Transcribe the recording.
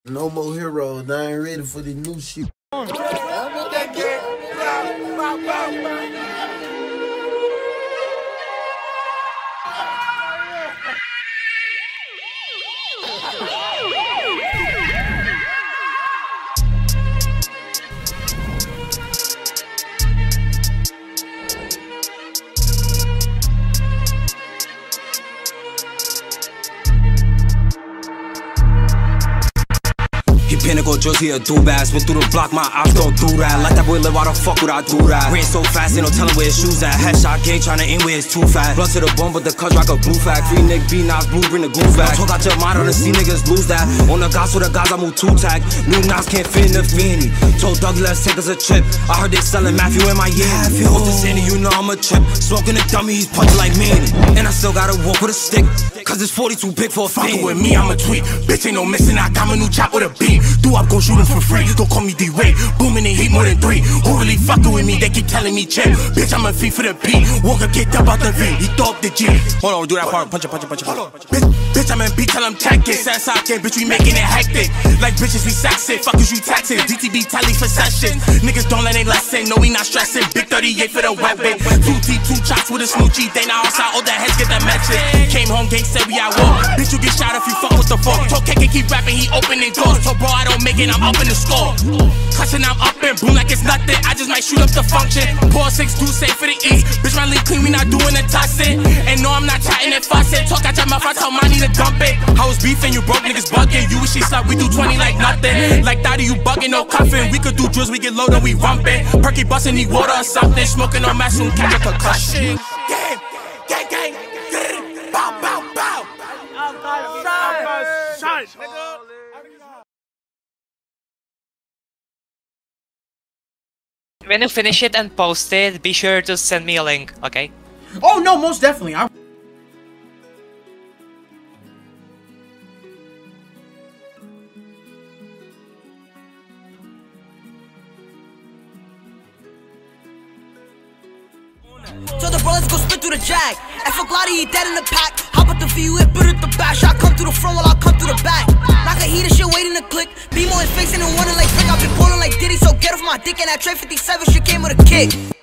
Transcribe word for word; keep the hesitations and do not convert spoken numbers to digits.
No more heroes. I ain't ready for the new shit. Pinnacle jersey, a do-bass. Went through the block, my ops don't do that. Like that boy live, why the fuck would I do that? Ran so fast, ain't no telling where his shoes at. Headshot game, tryna aim where it's too fast. Blood to the bone, but the cuts rock a blue fact. Free Nick B, Nas Blue, bring the goose back. Talk out your mind, to see niggas lose that. On the guys with the guys, I move two tag. New Nas can't fit in the fanny. Told Dougie, let's take us a trip. I heard they selling Matthew in my yeah. Off the sandy, you know I'm a trip. Smoking a dummy, he's punching like Manny. And I still gotta walk with a stick, cause it's forty too big for a fucking with me, I'm a tweet. Bitch ain't no missing, I got my new chop with a beam. Do up, go shoot him for free. Don't call me D-Way. Booming in heat more than three. Who really fucking with me? They keep telling me chill. Bitch, I'm a fee for the beat. Walker kicked up out the V. He throw up the G. Hold on, do that part. Punch it, punch it, punch it. Hold on. Bitch, bitch, I'm in beat till I'm checking. Sad socket, bitch, we making it hectic. Like bitches, we sexing. Fuckers, you taxing. D T B tally for sessions. Niggas don't let it lesson. No, we not stressing. Big thirty-eight for the weapon. Two T, two chops with a smoochie. They now outside. All the heads get that message. Came home, gang said we at war. Bitch, you get shot if you fuck with the fuck. Told K K keep rapping, he opening doors. Told bro, I don't make it, I'm up in the score. Cussing, I'm up and boom like it's nothing. I just might shoot up the function. Pour six, do safe for the east. Bitch, my league clean, we not doing a tossing. And no, I'm not chatting and fussing. Talk out your mouth, I tell money to dump it. I was beefing, you broke niggas bugging. You wish she slept, we do twenty like nothing. Like thirty, you bugging, no cuffing. We could do drills, we get low, then we rumping. Perky busting, need water or something. Smoking on mass, soon catch a concussion. Gang, gang, gang, gang. Bow, bow, bow. Shine, nigga. When you finish it and post it, be sure to send me a link, okay? Oh no, most definitely. I So the brothers go split through the jag. F a Glotty, he dead in the pack. Hop up the view, hit put at the back. Shot come through the front while I come through the back. Knock a heater, shit waiting to click. B-Mo is fixing and running like Rick. I've been pulling like Diddy, so get off my dick. And that Trey fifty-seven shit came with a kick.